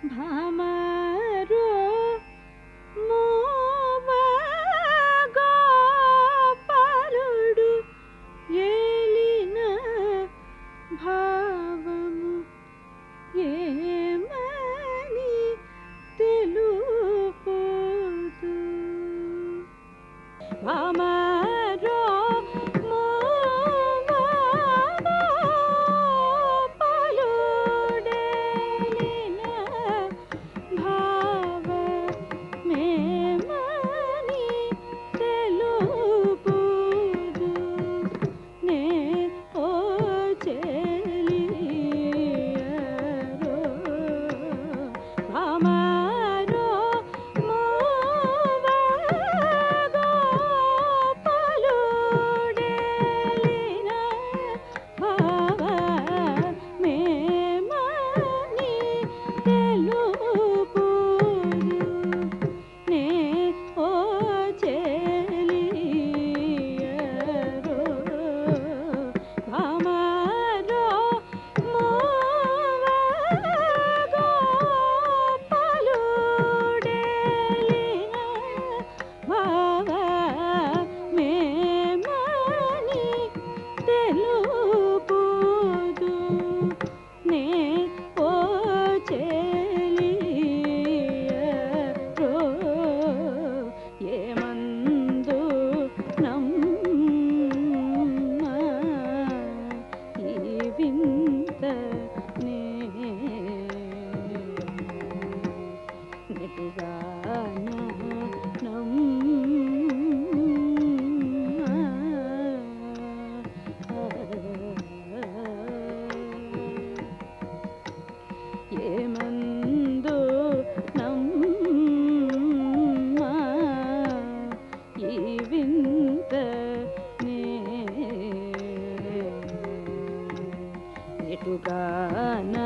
भामारो गोपालुडु ఏలిన భావము ఏమని తెలుపుదు భామారో గోపాలుడేలిన భావమేమని తెలుపుదు నే ఓ చెలియరో భామారో గోపాలుడేలిన భావమేమని తెలుపుదు నే ఓ చెలియరో భామారో గోపాలుడేలిన భావమేమని తెలుపుదు నే ఓ చెలియరో ఏమందు నమ్మ ఈ వింత నెటుగాన ఏమందు నమ్మ ఈ వింత నెటుగాన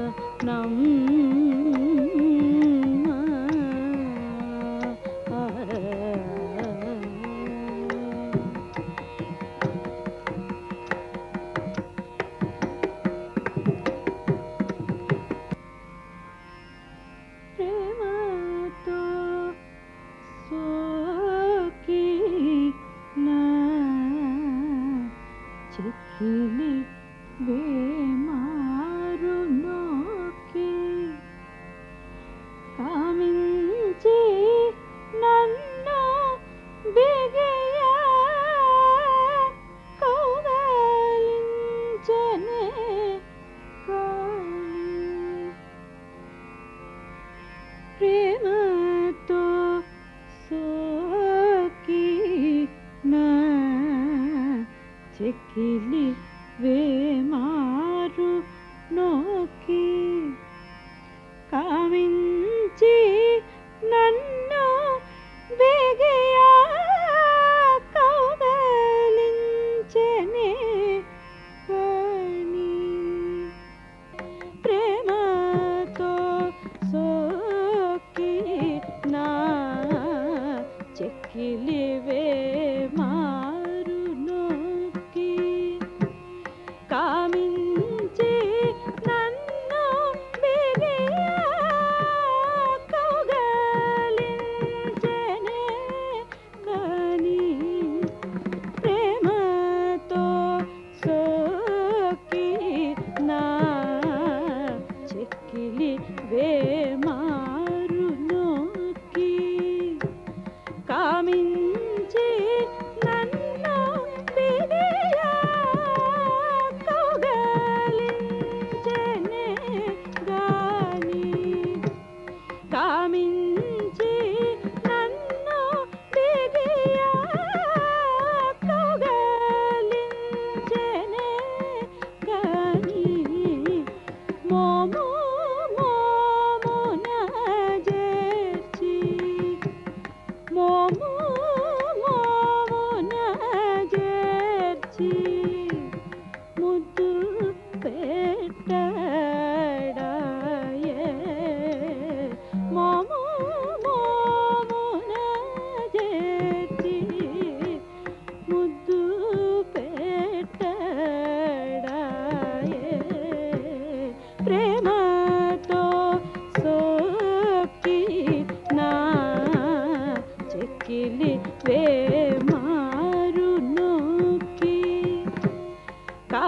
ప్రేమతో సోకి నా చెక్కిలి వేమారు నోకి కామించి నన్ను బిగియ కౌగలించనే కాలి ప్రేమతో సోకి నా చెక్కిలి వేమారు నోకి కామించి నన్ను బిగియ కౌగలించనే వాణి ప్రేమతో సోకి నా చెక్కిలి వేమారు నోకి కామి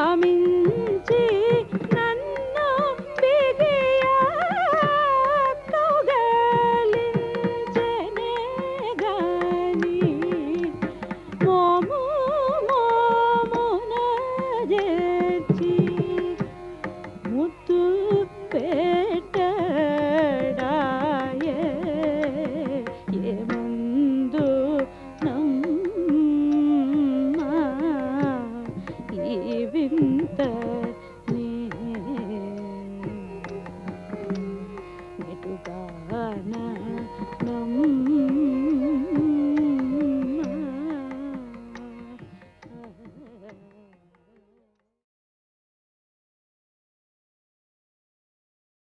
కామించి నన్ను బిగియా కౌగలించెనే గాని మోము మోమున చేర్చి